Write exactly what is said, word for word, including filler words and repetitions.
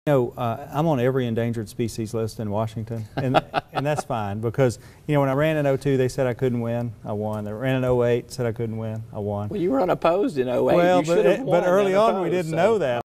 You know, uh, I'm on every endangered species list in Washington, and and that's fine because, you know, when I ran in oh two, they said I couldn't win, I won. They ran in oh eight, said I couldn't win, I won. Well, you were unopposed in oh eight. Well, you but, should have it, won but early on we unopposed, didn't so. know that.